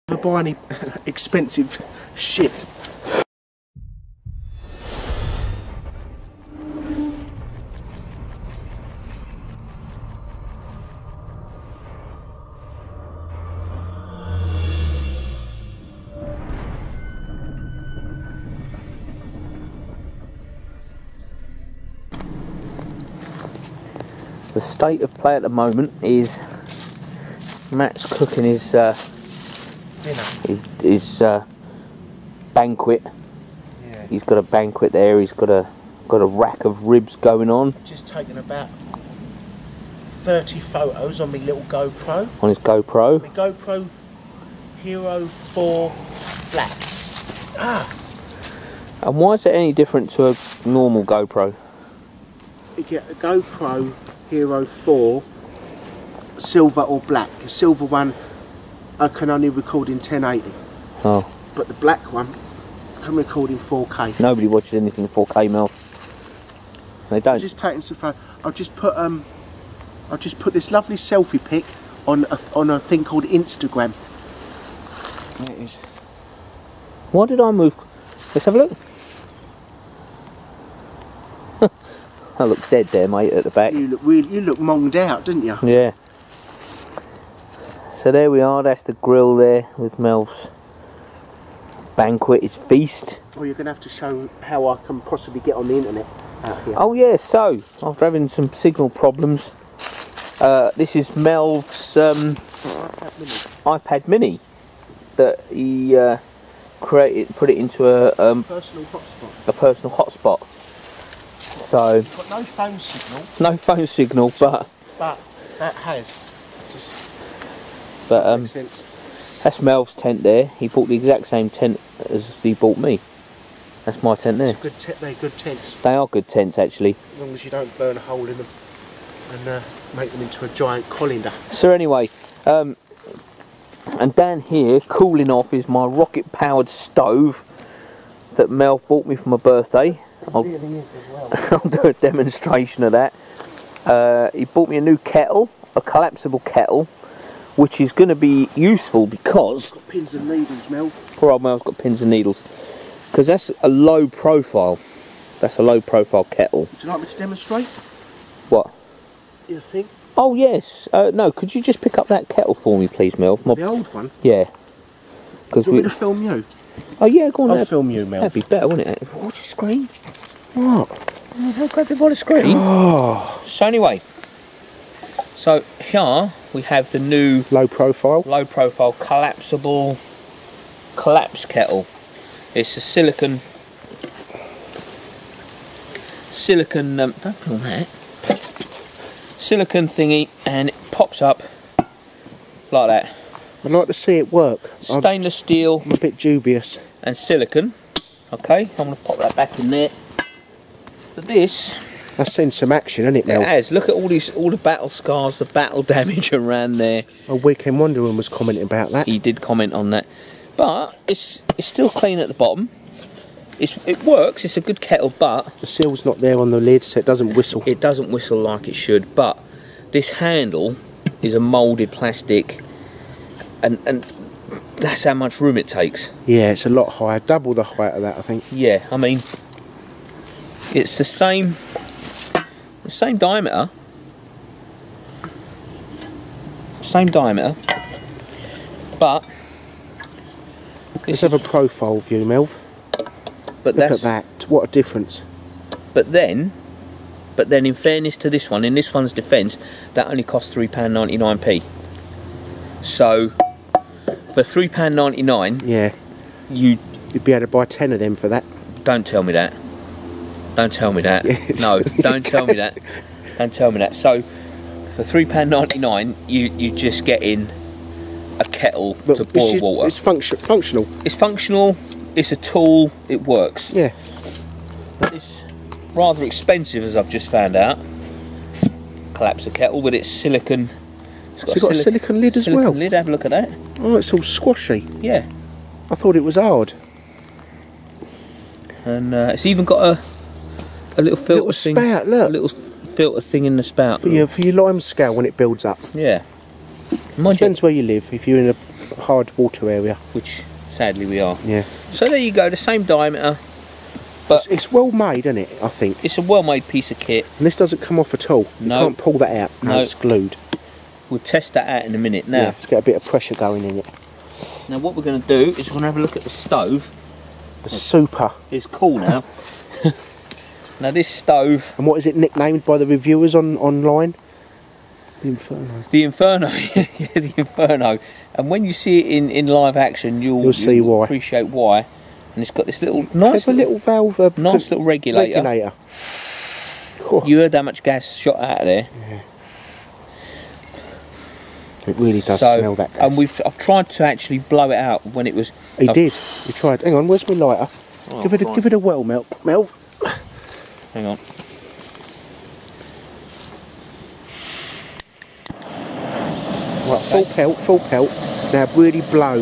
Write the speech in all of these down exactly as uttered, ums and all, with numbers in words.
Never buy any expensive shit. The state of play at the moment is Matt's cooking his uh, his, his uh, banquet. Yeah. He's got a banquet there. He's got a got a rack of ribs going on. Just taken about thirty photos on my little GoPro. On his GoPro. My GoPro Hero four Black. Ah. And why is it any different to a normal GoPro? You get a GoPro Hero four silver or black. The silver one I can only record in ten eighty. Oh. But the black one I can record in four K. Nobody watches anything in four K, Mel. They don't. I'm just taking some photos. I'll just put um I'll just put this lovely selfie pic on a on a thing called Instagram. There it is. Why did I move? Let's have a look. I look dead there, mate, at the back. You look really, you look monged out, didn't you? Yeah. So there we are. That's the grill there with Mel's banquet. His feast. Well, you're gonna have to show how I can possibly get on the internet out here. Oh yeah. So after having some signal problems, uh, this is Mel's um, iPad Mini that he uh, created, put it into a um, personal hotspot. A personal hotspot. So got no phone signal. No phone signal, but but that has just. But um, makes sense. That's Mel's tent there. He bought the exact same tent as he bought me. That's my tent there. Good te they're good tents. They are good tents, actually. As long as you don't burn a hole in them and uh, make them into a giant colander. So anyway, um, and down here, cooling off, is my rocket-powered stove that Mel bought me for my birthday. I'll, really is as well. I'll do a demonstration of that. Uh, he bought me a new kettle, a collapsible kettle, which is going to be useful because... It's got pins and needles, Mel. Poor old Mel's got pins and needles. Because that's a low profile. That's a low profile kettle. Would you like me to demonstrate? What? Your thing? Oh yes. Uh, no, could you just pick up that kettle for me, please, Mel? My... The old one? Yeah. Do you want we... me to film you? Oh yeah, go on. I'll there. film you, Mel. That'd be better, wouldn't it? Watch the screen. What? How grab it by the screen? Oh. So anyway, so here we have the new low profile, low profile collapsible collapse kettle. It's a silicon silicon. Um, don't film that. Silicon thingy, and it pops up like that. I'd like to see it work. Stainless steel. I'm a bit dubious. And silicon. Okay, I'm going to pop that back in there. But this... That's seen some action, hasn't it, Mel? It has. Look at all these, all the battle scars, the battle damage around there. A Weekend Wonderman was commenting about that. He did comment on that. But it's it's still clean at the bottom. It's it works. It's a good kettle, but the seal's not there on the lid, so it doesn't whistle. It doesn't whistle like it should. But this handle is a moulded plastic. And, and that's how much room it takes. Yeah, it's a lot higher, double the height of that, I think. Yeah, I mean, it's the same, the same diameter, same diameter, but let's have a profile view, Mel. But look that's, at that. What a difference! But then, but then, in fairness to this one, in this one's defence, that only cost three pound ninety-nine p. So. For three pound ninety-nine, yeah, you you'd be able to buy ten of them for that. Don't tell me that. Don't tell me that. Yes. No, don't tell me that. Don't tell me that. So, for three pound ninety-nine, you you just get in a kettle but to boil it's, water. It's function functional. It's functional. It's a tool. It works. Yeah. But it's rather expensive, as I've just found out. Collapse a kettle with its silicon. It's got, it's got a silicon lid as silicon well. Lid. Have a look at that. Oh, it's all squashy. Yeah. I thought it was hard. And uh, it's even got a a little filter little thing. Spout, look. A little filter thing in the spout. For your for your lime scale when it builds up. Yeah. Mind Depends you. where you live. If you're in a hard water area. Which, sadly, we are. Yeah. So there you go, the same diameter. But it's, it's well made, isn't it, I think? It's a well-made piece of kit. And this doesn't come off at all. You no. can't pull that out. No, no, it's glued. We'll test that out in a minute now. Yeah, let's get a bit of pressure going in it. Now what we're going to do is we're going to have a look at the stove. The super. It's cool now. Now this stove... And what is it nicknamed by the reviewers on online? The Inferno. The Inferno, yeah, the Inferno. And when you see it in, in live action, you'll, you'll see you'll why. appreciate why. And it's got this little nice little, little valve, uh, nice little regulator. regulator. You heard how much gas shot out of there. Yeah. It really does so, smell that gas. And we've I've tried to actually blow it out when it was. He I've, did. He tried. Hang on, where's my lighter? Oh, give it a fine. give it a well, Mel. Mel. Hang on. Right, full pelt, full pelt. Now really blow.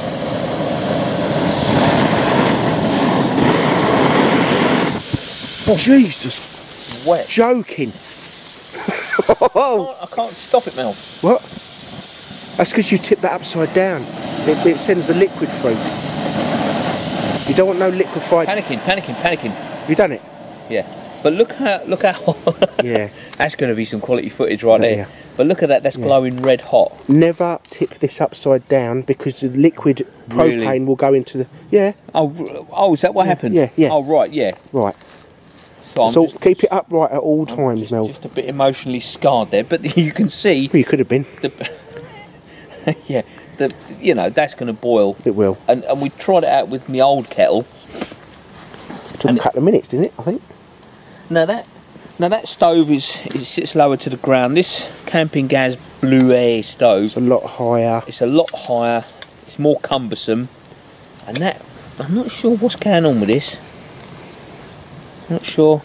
Oh, Jesus. Wet. Joking. I, can't, I can't stop it, Mel. What? That's because you tip that upside down. It, it sends the liquid through. You don't want no liquefied... Panicking, panicking, panicking. You done it? Yeah. But look how... Look how... Yeah. That's going to be some quality footage right there. Yeah. But look at that, that's yeah. glowing red hot. Never tip this upside down because the liquid propane really? will go into the... Yeah. Oh, oh is that what yeah. happened? Yeah, yeah. Oh, right, yeah. Right. So, so just, keep it upright at all I'm times, just, Mel. Just a bit emotionally scarred there, but you can see... Well, you could have been. The, yeah, the, you know, that's going to boil. It will. And, and we tried it out with my old kettle. It took a couple of minutes, didn't it, I think? Now that... Now that stove is it sits lower to the ground. This camping gas blue air stove, it's a lot higher. It's a lot higher. It's more cumbersome, and that I'm not sure what's going on with this. I'm not sure.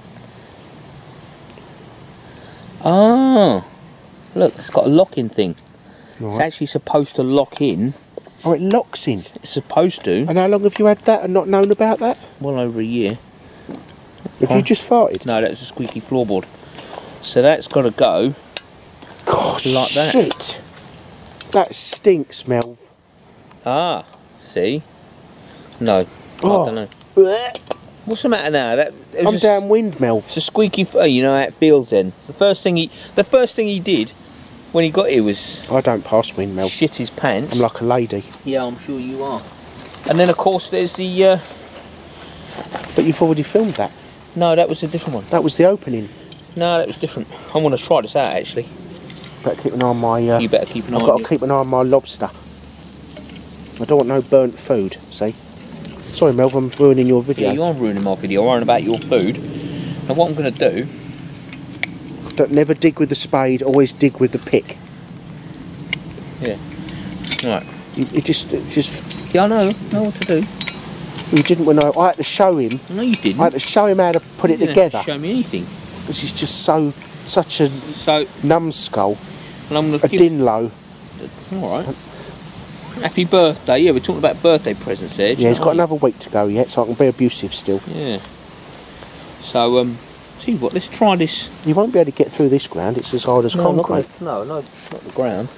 Ah, look, it's got a locking thing. Right. It's actually supposed to lock in. Oh, it locks in. It's supposed to. And how long have you had that and not known about that? Well over a year. Have you just farted? No, that's a squeaky floorboard. So that's got to go. Gosh, like that. Shit. That stinks, Mel. Ah, see? No, oh. I don't know. Blech. What's the matter now? That I'm a, downwind, Mel. It's a squeaky. Oh, you know how it feels. Then the first thing he, the first thing he did when he got here was. I don't pass wind, Mel. Shit his pants. I'm like a lady. Yeah, I'm sure you are. And then of course there's the. Uh, but you've already filmed that. No, that was a different one. That was the opening. No, that was different. I want to try this out actually. Better keep an eye on my... Uh, you better keep an eye I've on got to you. keep an eye on my lobster. I don't want no burnt food, see? Sorry, Mel, I'm ruining your video. Yeah, you are ruining my video. I'm worrying about your food. And what I'm going to do... Don't never dig with the spade, always dig with the pick. Yeah. Right. You, you just... It just yeah, I know. I know what to do. You didn't when I... I had to show him. No, you didn't. I had to show him how to put you it didn't together. Have to show me anything. This is just so... Such a so, numbskull. And I'm gonna a give, dinlow. Alright. Happy birthday. Yeah, we're talking about birthday presents there. Yeah, he's got another week to go yet, so I can be abusive still. Yeah. So, um... tell you what, let's try this. You won't be able to get through this ground, it's as hard as no, concrete. Not, no, no, not the ground.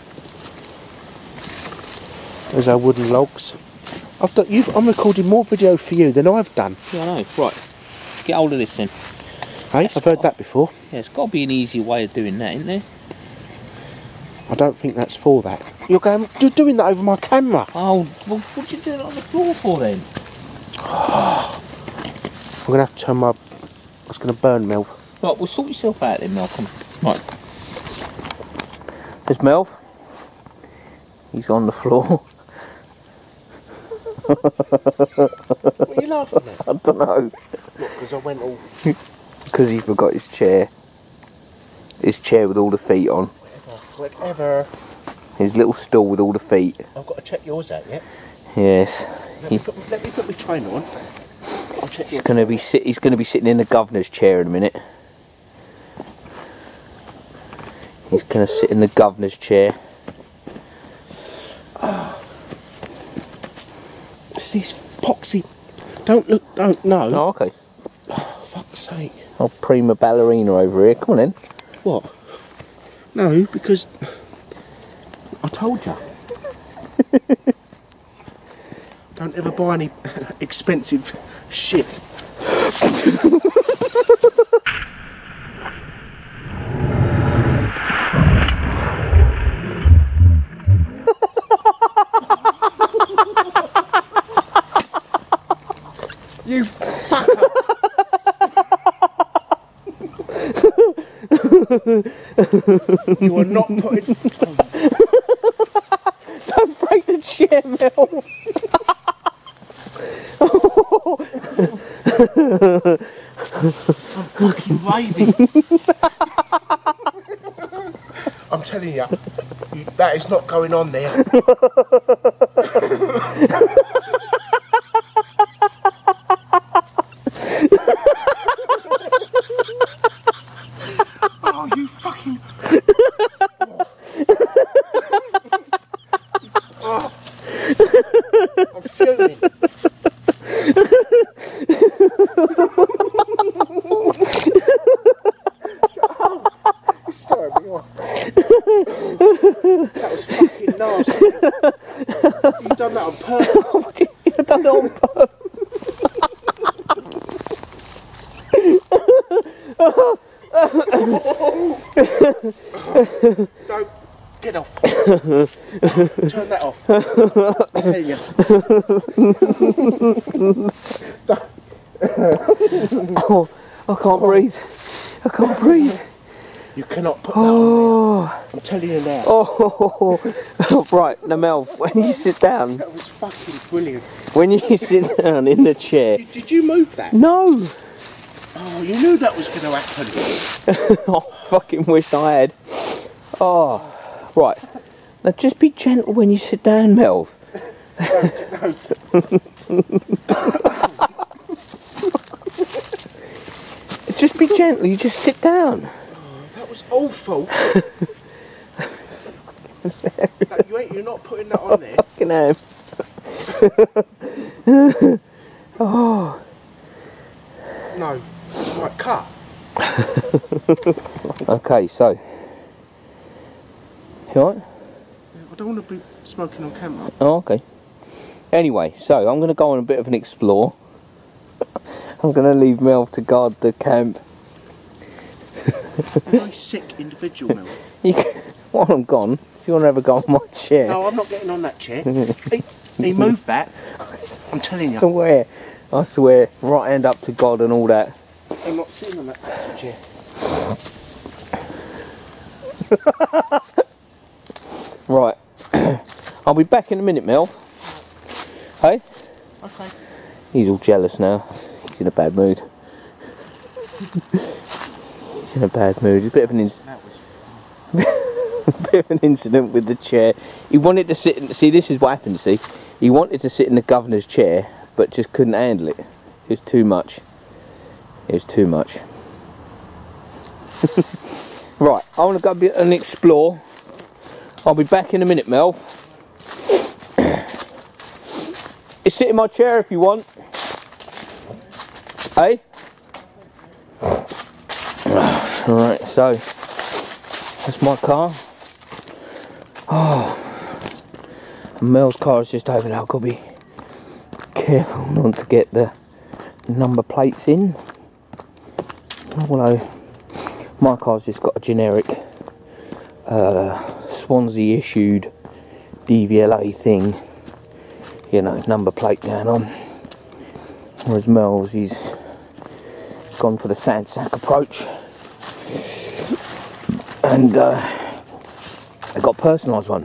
There's our wooden logs. I've done, you've, I'm recording more video for you than I've done. Yeah, I know. Right. Get hold of this then. Hey, That's I've heard that before. Yeah, it's got to be an easier way of doing that, isn't there? I don't think that's for that. You're going, you're doing that over my camera. Oh, well, what are you doing it on the floor for then? I'm going to have to turn my... It's going to burn, Mel. Right, well, sort yourself out then, Malcolm. Right. There's Mel. He's on the floor. What are you laughing at? I don't know. Look, because I went all... Because he forgot his chair. His chair with all the feet on. Whatever. His little stool with all the feet. I've got to check yours out yet. Yes. Let, me put, let me put my trainer on. I'll check he's going to be sit. He's going to be sitting in the governor's chair in a minute. He's going to sit in the governor's chair. It's this poxy. Don't look. Don't know. Oh, okay. Oh, fuck's sake. Oh, prima ballerina over here. Come on then. What? No, because I told you. Don't ever buy any expensive shit. You fucker! You are not putting... Don't break the chair, Mel! I'm fucking raving. I'm telling you, you, that is not going on there. Oh, you fucking... Oh. I'm fuming. It's starting me off. That was fucking nasty. You've done that on purpose. You've done it on purpose. Don't get off. Turn that off. I tell you. Oh, I can't breathe. I can't breathe. You cannot put that oh. on there. I'm telling you now. Oh, right, now Mel, when you sit down. That was fucking brilliant. When you sit down in the chair. Did, did you move that? No. Oh, you knew that was going to happen. I fucking wish I had. Oh, right. Now just be gentle when you sit down, Mel. No, no. Just be gentle, you just sit down. Oh, that was awful. No, you ain't, you're not putting that on there. Fucking am. Oh. No. Right, cut. Okay, so. You alright? I don't want to be smoking on camera. Oh, okay. Anyway, so I'm going to go on a bit of an explore. I'm going to leave Mel to guard the camp. A very sick individual, Mel. You can, while I'm gone, if you want to have a go on my chair. No, I'm not getting on that chair. he, he moved that. I'm telling you. I swear, I swear, right hand up to God and all that. I'm not sitting on that chair. Right. I'll be back in a minute, Mel. Hey? Okay. He's all jealous now. He's in a bad mood. He's in a bad mood. It's a bit of an incident. bit of an incident with the chair. He wanted to sit in, see this is what happened, see? He wanted to sit in the governor's chair, but just couldn't handle it. It was too much. It was too much. Right, I want to go a bit and explore. I'll be back in a minute, Mel. You sit in my chair if you want. Hey? Alright, so that's my car. Oh, Mel's car is just over there. I've got to be careful not to get the number plates in. Although my car's just got a generic uh, Swansea issued D V L A thing, you know, number plate going on. Whereas Mel's, he's gone for the sand sack approach, and uh, I got a personalised one.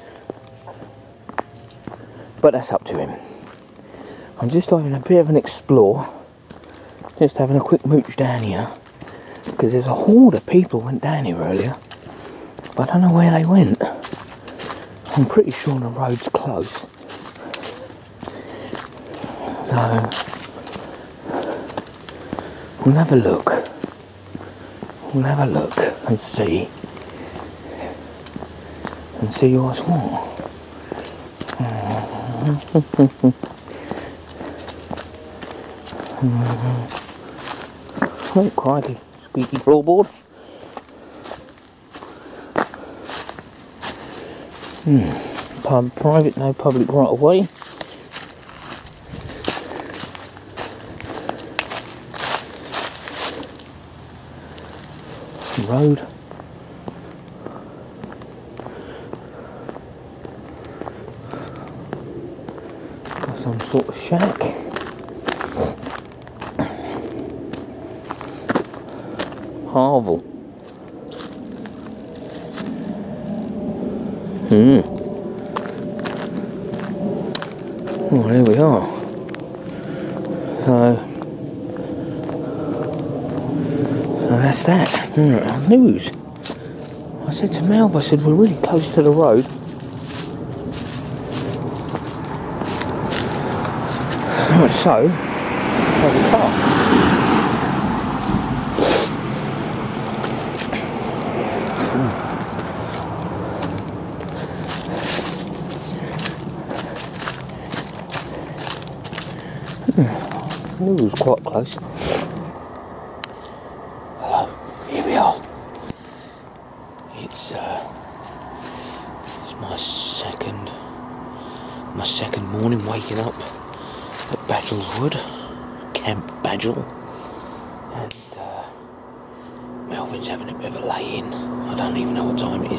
But that's up to him. I'm just having a bit of an explore, just having a quick mooch down here, because there's a horde of people went down here earlier, but I don't know where they went. I'm pretty sure the road's close. So we'll have a look. We'll have a look and see. And see what's what. Oh crikey, squeaky floorboard. Hmm. Pub, private, no public right away. the road. Got some sort of shack. Harville. Hmm. Oh, there we are. So, so that's that. Mm, news. I said to Mel, I said, we're really close to the road. So much so, there's a car. I knew it was quite close. Hello, here we are. It's uh, it's my second, my second morning waking up at Badgells Wood, Camp Badgell, and uh, Melvin's having a bit of a lay-in. I don't even know what time it is,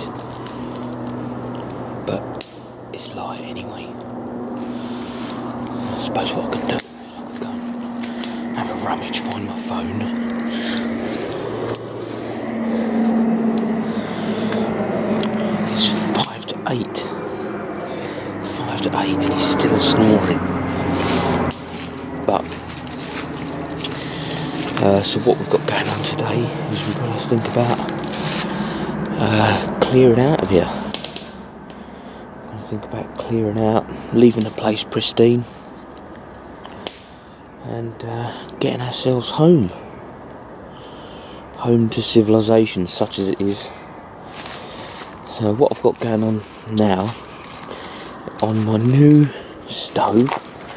but it's light anyway. I suppose what I could do. Have a rummage, find my phone. It's five to eight. Five to eight and he's still snoring. But, uh, so what we've got going on today is we've got to think about uh, clearing out of here. We're going to think about clearing out, leaving the place pristine. And uh, getting ourselves home. Home to civilization, such as it is. So what I've got going on now, on my new stove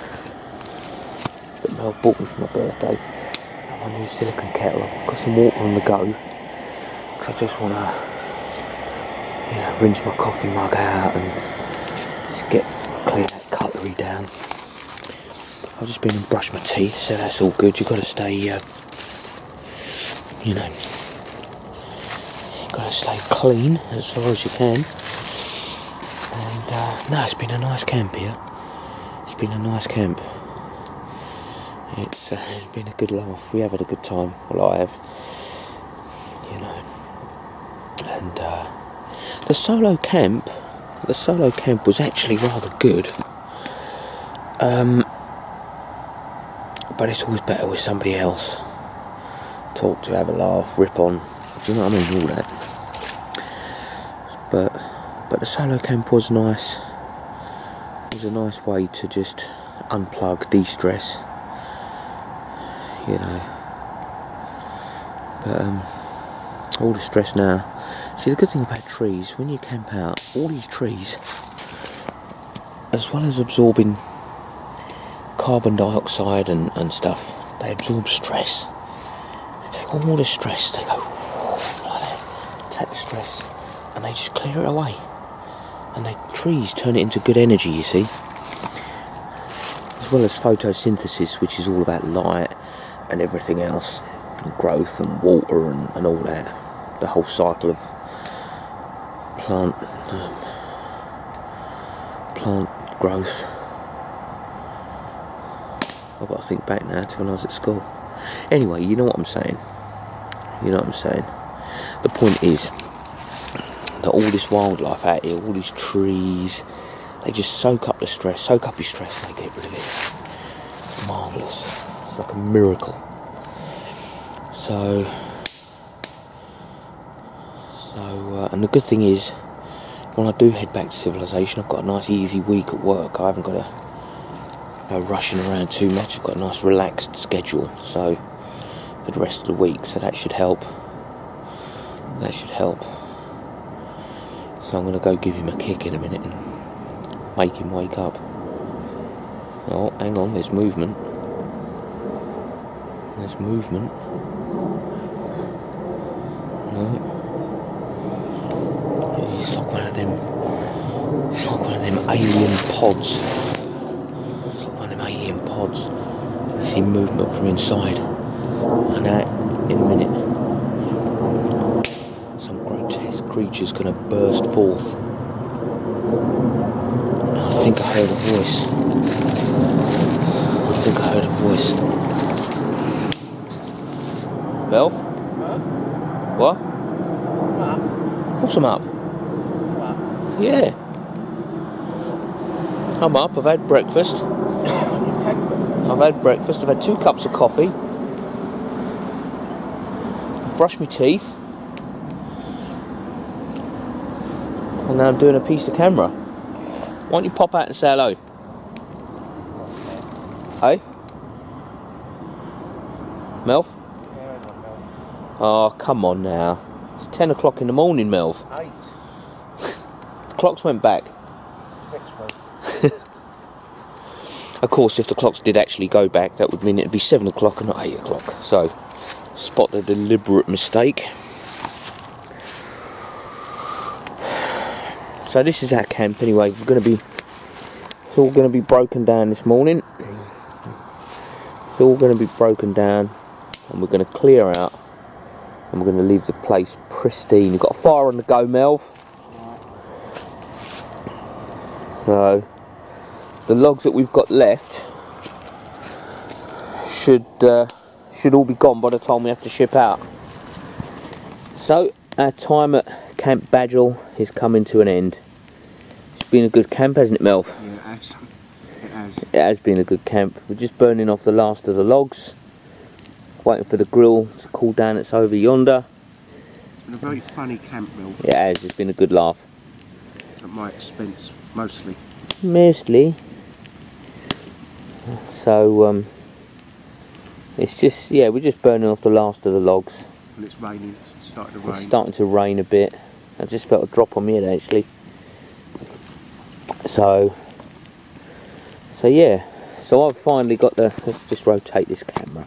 that Mel bought me for my birthday, and my new silicone kettle, I've got some water on the go, because I just want to, you know, rinse my coffee mug out and just get, clear that cutlery down. I've just been and brushed my teeth, so that's all good. You've got to stay, uh, you know, you've got to stay clean as far as you can. And, uh, no, it's been a nice camp here. It's been a nice camp. It's, uh, it's been a good laugh. We have had a good time. Well, I have, you know. And, uh, the solo camp, the solo camp was actually rather good. Um... But it's always better with somebody else. Talk to, have a laugh, rip on. Do you know what I mean? All that. But but the solo camp was nice. It was a nice way to just unplug, de-stress. You know. But um, all the stress now. See, the good thing about trees, when you camp out, all these trees, as well as absorbing carbon dioxide and, and stuff, they absorb stress. They take all the stress, they go like that, take the stress, and they just clear it away. And the trees turn it into good energy, you see. As well as photosynthesis, which is all about light and everything else, and growth and water and, and all that. The whole cycle of plant, um, plant growth. I've got to think back now to when I was at school. Anyway, you know what I'm saying. You know what I'm saying. The point is that all this wildlife out here, all these trees, they just soak up the stress, soak up your stress, and they get rid of it. It's marvellous. It's like a miracle. So, so, uh, and the good thing is, when I do head back to civilization, I've got a nice easy week at work. I haven't got to Uh, rushing around too much. I've got a nice relaxed schedule, so for the rest of the week, so that should help. That should help. So I'm going to go give him a kick in a minute and make him wake up. Oh, hang on, there's movement. There's movement. No. It's like one of them. It's like one of them alien pods. Alien pods. You see movement from inside. And that in a minute. creature's going to burst forth. I think I heard a voice. I think I heard a voice. Melv? Huh? What? What? Of course I'm up. What? Yeah. I'm up, I've had breakfast. You've had I've had breakfast, I've had two cups of coffee. I've brushed my teeth. And now I'm doing a piece of camera. Why don't you pop out and say hello? Hey? Melv? Oh, come on now. It's ten o'clock in the morning, Melv. Eight. The clocks went back. Next week. Of course, if the clocks did actually go back, that would mean it'd be seven o'clock and not eight o'clock. So, spot the deliberate mistake. So this is our camp anyway. We're going to be, it's all going to be broken down this morning. It's all going to be broken down, and we're going to clear out, and we're going to leave the place pristine. We've got a fire on the go, Melv. So the logs that we've got left should uh, should all be gone by the time we have to ship out. So our time at Camp Badgell is coming to an end. It's been a good camp, hasn't it, Melv? Yeah, it has. It has. It has been a good camp. We're just burning off the last of the logs, waiting for the grill to cool down. It's over yonder. It's been a very funny camp, Bill. It has. It's been a good laugh. At my expense, mostly. Mostly. So um, it's just, yeah, we're just burning off the last of the logs. And it's raining. It's starting to rain. It's starting to rain a bit. I just felt a drop on my head actually. So, so yeah. So I've finally got the. Let's just rotate this camera.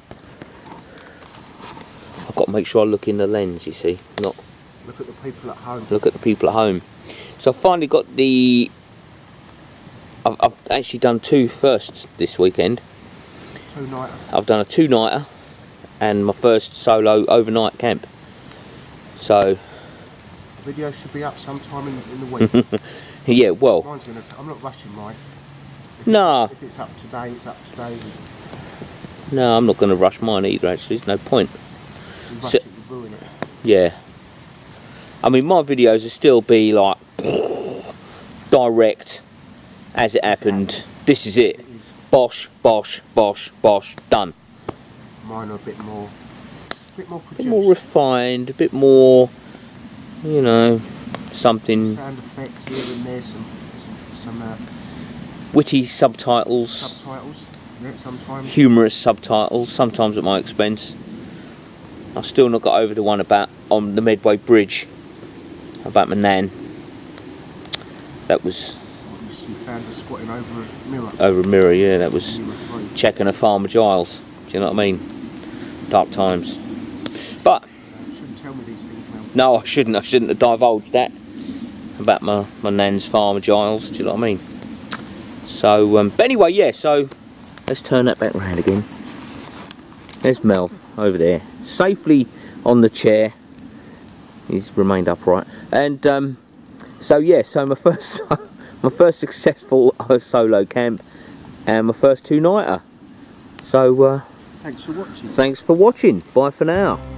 I've got to make sure I look in the lens. You see, not look at the people at home. Look at the people at home. So I've finally got the. I've, I've actually done two firsts this weekend. Two nighter. I've done a two nighter and my first solo overnight camp. So the video should be up sometime in, in the week. Yeah, well, Mine's gonna t I'm not rushing mine. If no. It's, if it's up today, it's up today. No, I'm not going to rush mine either. Actually, there's no point. You rush So, it, you ruin it. yeah. I mean, my videos will still be like direct, as it happened. This is it. It is. Bosh, bosh, bosh, bosh. Done. Mine are a bit more, a bit more produced. A bit more refined, a bit more, you know, something. Sound effects here and there, some, some, some uh, witty subtitles. Subtitles. Yeah, sometimes. Humorous subtitles, sometimes at my expense. I've still not got over the one about on the Medway Bridge about my nan. That was. You found her squatting over a mirror. Over a mirror, yeah. That was checking a Farmer Giles. Do you know what I mean? Dark times. But. You shouldn't tell me these things, Mel. No, I shouldn't. I shouldn't have divulged that about my my nan's Farmer Giles. Do you know what I mean? So, um, but anyway, yeah. So let's turn that back round again. There's Melv over there, safely on the chair. He's remained upright, and um, so yeah. So my first, my first successful solo camp, and my first two nighter. So uh, thanks for watching. Thanks for watching. Bye for now.